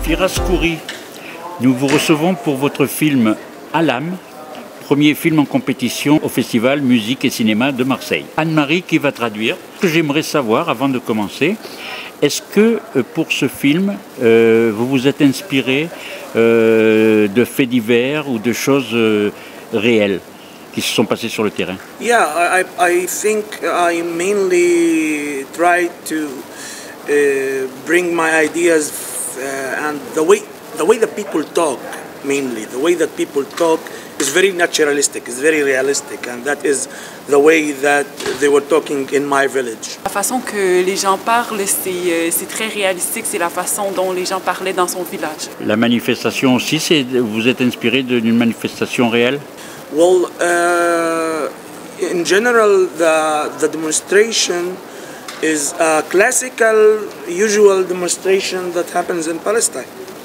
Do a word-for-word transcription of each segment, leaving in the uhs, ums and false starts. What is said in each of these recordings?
Firas Khoury, nous vous recevons pour votre film Alam, premier film en compétition au Festival Musique et Cinéma de Marseille. Anne-Marie qui va traduire. Ce que j'aimerais savoir avant de commencer, est-ce que euh, pour ce film, euh, vous vous êtes inspiré euh, de faits divers ou de choses euh, réelles qui se sont passées sur le terrain? Yeah, I, I think I mainly try to uh, bring my ideas uh, and the way the way that people talk, mainly the way that people talk is very naturalistic, it's very realistic, and that is the way that they were talking in my village. La façon que les gens parlent, c'est c'est très réalistique, c'est la façon dont les gens parlaient dans son village. La manifestation aussi, c'est vous êtes inspiré d'une manifestation réelle? Well, uh, in general, the the demonstration is a classical, usual demonstration that happens in Palestine.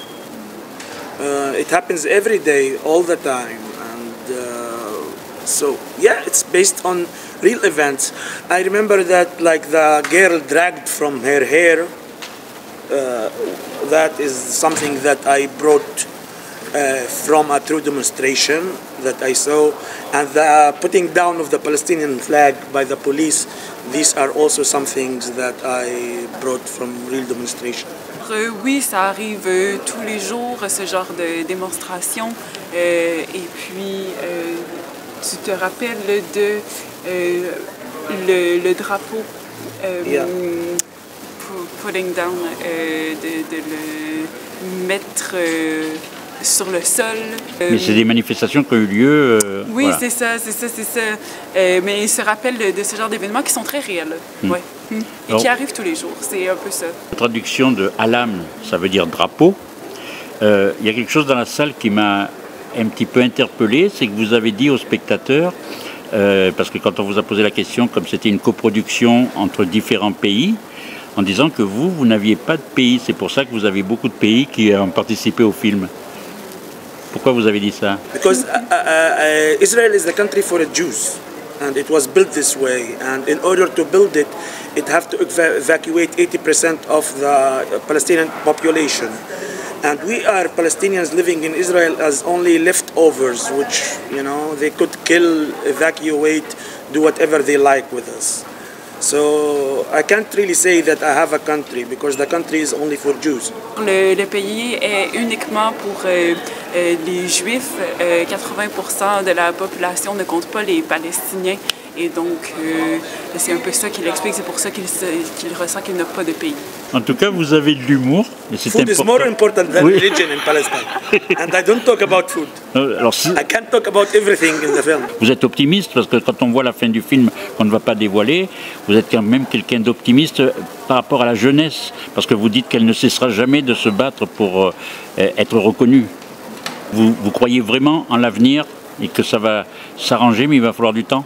Uh, it happens every day, all the time, and uh, so yeah, it's based on real events. I remember that, like the girl dragged from her hair. Uh, that is something that I brought uh, from a true demonstration that I saw, and the putting down of the Palestinian flag by the police. These are also some things that I brought from real demonstration. Euh, oui, ça arrive euh, tous les jours, ce genre de démonstration. Euh, et puis, euh, tu te rappelles de euh, le, le drapeau, euh, Yeah. putting down, euh, de, de le mettre euh, sur le sol. Euh, Mais c'est des manifestations qui ont eu lieu. Euh, oui, voilà. c'est ça, c'est ça, c'est ça. Euh, mais il se rappelle de, de ce genre d'événements qui sont très réels, Mm. ouais. Mm. Et Alors, qui arrivent tous les jours. C'est un peu ça. La traduction de Alam, ça veut dire drapeau. Euh, Il y a quelque chose dans la salle qui m'a un petit peu interpellé, c'est que vous avez dit aux spectateurs, euh, parce que quand on vous a posé la question, comme c'était une coproduction entre différents pays, en disant que vous, vous n'aviez pas de pays. C'est pour ça que vous avez beaucoup de pays qui ont participé au film. Pourquoi vous avez dit ça? Because uh, uh, uh, Israel is the country for the Jews, and it was built this way. And in order to build it, it have to eva evacuate eighty percent of the Palestinian population. And we are Palestinians living in Israel as only leftovers, which, you know, they could kill, evacuate, do whatever they like with us. So I can't really say that I have a country, because the country is only for Jews. Le, le pays est uniquement pour euh, euh, les Juifs. Euh, quatre-vingts pour cent de la population ne compte pas les Palestiniens. Et donc, euh, c'est un peu ça qu'il explique. C'est pour ça qu'il qu'il ressent qu'il n'a pas de pays. En tout cas, vous avez de l'humour. et c'est Food is important. more important than Oui. religion in Palestine. And I don't talk about food. Alors, si, I can't talk about everything in the film. vous êtes optimiste, parce que quand on voit la fin du film, qu'on ne va pas dévoiler, vous êtes quand même quelqu'un d'optimiste par rapport à la jeunesse, parce que vous dites qu'elle ne cessera jamais de se battre pour euh, être reconnue. Vous, vous croyez vraiment en l'avenir et que ça va s'arranger, mais il va falloir du temps?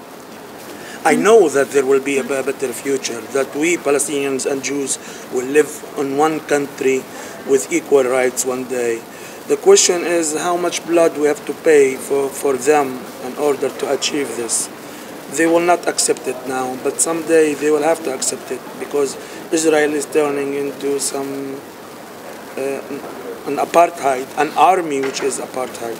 I know that there will be a better future, that we Palestinians and Jews will live in one country with equal rights one day. The question is how much blood we have to pay for, for them in order to achieve this. They will not accept it now, but someday they will have to accept it, because Israel is turning into some uh, an apartheid, an army which is apartheid.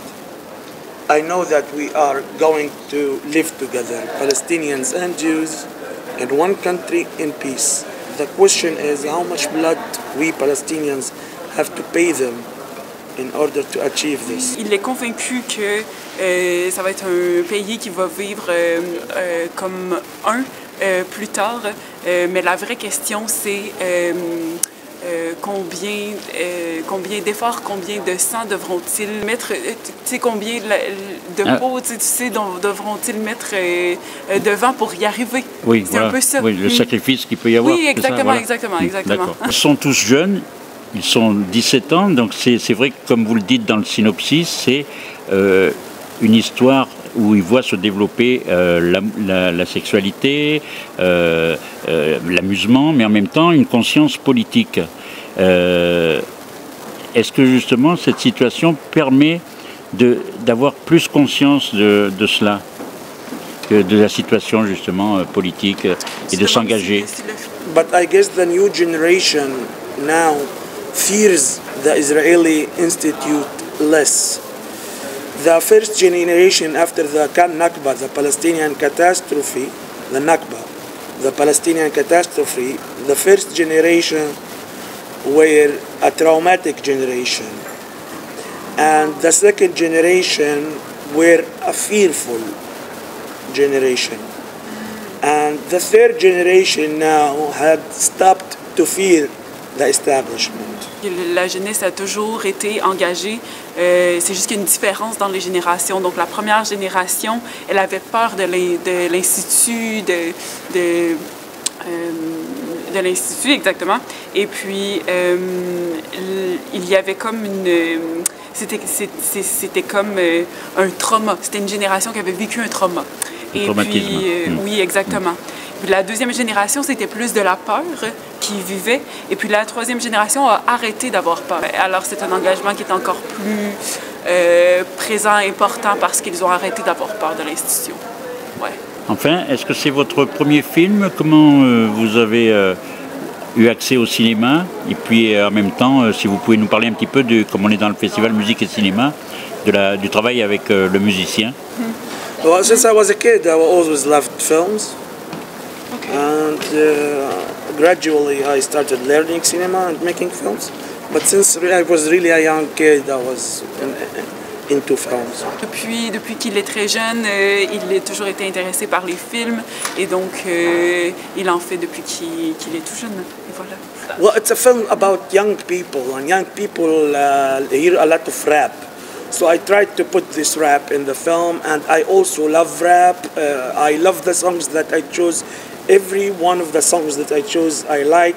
I know that we are going to live together, Palestinians and Jews, in one country in peace. The question is how much blood we Palestinians have to pay them in order to achieve this. Il est convaincu que euh, ça va être un pays qui va vivre euh, euh, comme un euh, plus tard. Euh, mais la vraie question, c'est euh, euh, combien, euh, combien d'efforts, combien de sang devront-ils mettre, euh, tu sais, combien de, de Ah. peau, tu sais, devront-ils mettre euh, euh, devant pour y arriver. Oui, c'est voilà. un peu ça. Oui, le Mm. sacrifice qu'il peut y avoir. Oui, c'est ça, exactement, voilà. exactement, Mm, exactement. d'accord. Ils sont tous jeunes, ils sont dix-sept ans, donc c'est vrai que, comme vous le dites dans le synopsis, c'est euh, une histoire où ils voient se développer euh, la, la, la sexualité, euh, euh, l'amusement, mais en même temps une conscience politique. Euh, Est-ce que justement cette situation permet d'avoir plus conscience de, de cela, que de la situation justement euh, politique euh, et de s'engager? But I guess the new generation now fears the Israeli institute less. The first generation after the Nakba, the Palestinian catastrophe, the Nakba, the Palestinian catastrophe, the first generation were a traumatic generation. And the second generation were a fearful generation. And the third generation now had stopped to fear the establishment. La jeunesse a toujours été engagée. Euh, c'est juste qu'il y a une différence dans les générations. Donc, la première génération, elle avait peur de l'institut, de, de, euh, de l'institut, exactement. Et puis, euh, il y avait comme une... C'était comme euh, un trauma. C'était une génération qui avait vécu un trauma. Un Et traumatisme. puis, euh, Mmh. oui, exactement. Puis la deuxième génération, c'était plus de la peur qui vivait. Et puis la troisième génération a arrêté d'avoir peur. Alors c'est un engagement qui est encore plus euh, présent, important, parce qu'ils ont arrêté d'avoir peur de l'institution. Ouais. Enfin, est-ce que c'est votre premier film? Comment euh, vous avez euh, eu accès au cinéma? Et puis euh, en même temps, euh, si vous pouvez nous parler un petit peu de, comme on est dans le festival musique et cinéma, de la, du travail avec euh, le musicien. Mm. Well, since I was a kid, I always loved films. Okay. And uh, gradually I started learning cinema and making films. But since I was really a young kid, I was in, into films. Depuis, depuis qu'il est très jeune, euh, il a toujours été intéressé par les films, et donc euh, il en fait depuis qu'il qu'il est tout jeune. Et voilà. Well, it's a film about young people, and young people uh, hear a lot of rap. So I tried to put this rap in the film, and I also love rap. Uh, I love the songs that I chose. Every one of the songs that I chose, I like.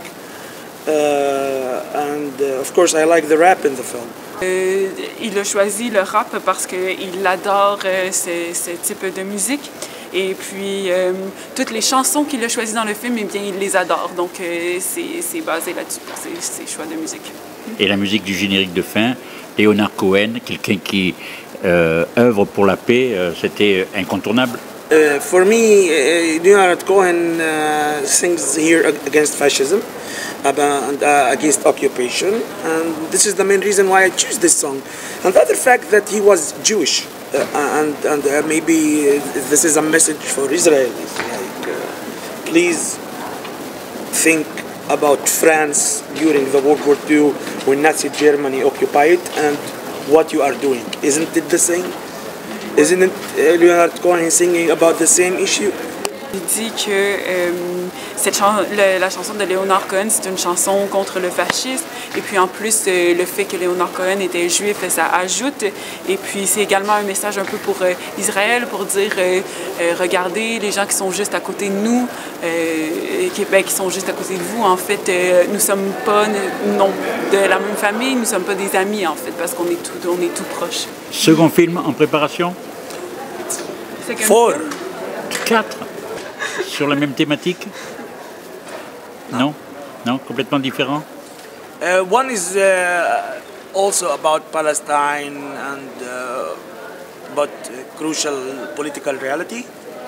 Uh, and uh, of course, I like the rap in the film. Euh, il a choisi le rap parce qu'il adore euh, ce, ce type de musique. Et puis, euh, toutes les chansons qu'il a choisies dans le film, eh bien, il les adore. Donc, euh, c'est basé là-dessus pour ses, ses choix de musique. Et la musique du générique de fin, Leonard Cohen, quelqu'un qui euh, œuvre pour la paix, euh, c'était incontournable. Uh, for me, uh, Leonard Cohen uh, sings here against fascism, about, uh, against occupation, and this is the main reason why I choose this song. And the other fact that he was Jewish, uh, and, and uh, maybe this is a message for Israelis, like, uh, please think about France during the World War Two when Nazi Germany occupied it, and what you are doing. Isn't it the same? Isn't it uh, Leonard Cohen singing about the same issue? Il dit que euh, cette chan le, la chanson de Leonard Cohen, c'est une chanson contre le fascisme. Et puis en plus, euh, le fait que Leonard Cohen était juif, ça ajoute. Et puis c'est également un message un peu pour euh, Israël, pour dire, euh, euh, regardez les gens qui sont juste à côté de nous, euh, qui, ben, qui sont juste à côté de vous. En fait, euh, nous ne sommes pas non, de la même famille, nous ne sommes pas des amis, en fait, parce qu'on est tout, on est tout proches. Second film en préparation? Four. Quatre. Sur la même thématique? Non? Non, complètement différent? Uh, one is uh, also about Palestine and uh, about uh, crucial political reality.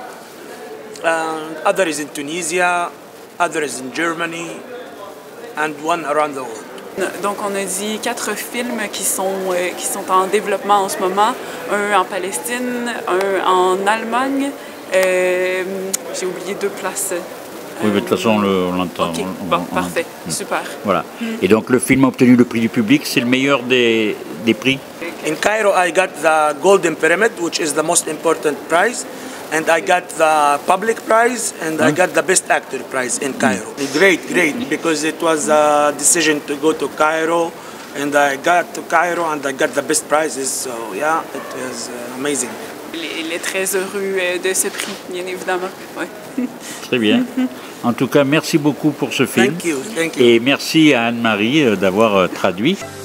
And other is in Tunisia, other is in Germany, and one around the world. Donc, on a dit quatre films qui sont, euh, qui sont en développement en ce moment. Un en Palestine, un en Allemagne. Euh, J'ai oublié deux places. Oui, mais de toute façon, on l'entend. Ok, on, bon, on, parfait, on, super. Voilà. Et donc, le film a obtenu le prix du public. C'est le meilleur des, des prix? In Cairo, I got the Golden Pyramid, which is the most important prize. And I got the public prize, and huh? I got the best actor prize in Cairo. Mm. Great, great, because it was a decision to go to Cairo, and I got to Cairo, and I got the best prizes. So yeah, it was uh, amazing. Il est très heureux de ce prix, bien évidemment. Ouais. Très bien. En tout cas, merci beaucoup pour ce film. Thank you, thank you. Et merci à Anne-Marie d'avoir traduit.